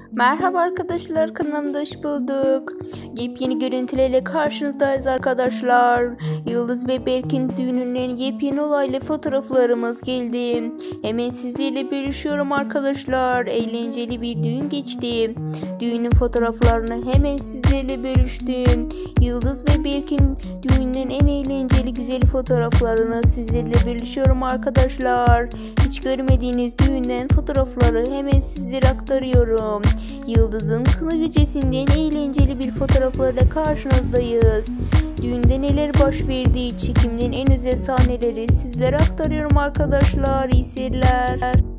Merhaba arkadaşlar, kanalımda hoş bulduk. Yepyeni görüntülerle karşınızdayız arkadaşlar. Yıldız ve Berk'in düğününün yepyeni olaylı fotoğraflarımız geldi. Hemen sizlerle bölüşüyorum arkadaşlar. Eğlenceli bir düğün geçti. Düğünün fotoğraflarını hemen sizlerle bölüştüm. Yıldız ve Berk'in düğünün en eğlenceli güzel fotoğraflarını sizlerle bölüşüyorum arkadaşlar. Hiç görmediğiniz düğünden fotoğrafları hemen sizlere aktarıyorum. Yıldız'ın kına gecesinden eğlenceli bir fotoğraflarla karşınızdayız. Düğünde neler baş verdiği, çekimden en özel sahneleri sizlere aktarıyorum arkadaşlar. İyi seyirler.